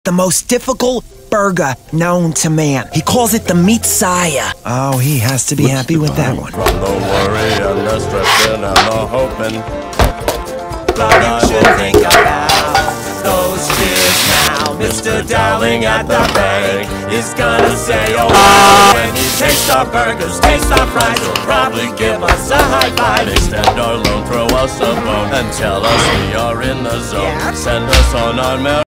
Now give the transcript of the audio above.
the most difficult burger known to man. He calls it the Meatsiah. Oh, he has to be happy with that one. From the worry and the stressing and the hoping, but you should think about those kids now. Mr. Dowling at the bank is gonna say, oh, when he tastes our burgers, tastes our fries, he'll probably give us a high five. Extend our loan, throw us a bone, and tell us we are in the zone. Send us on our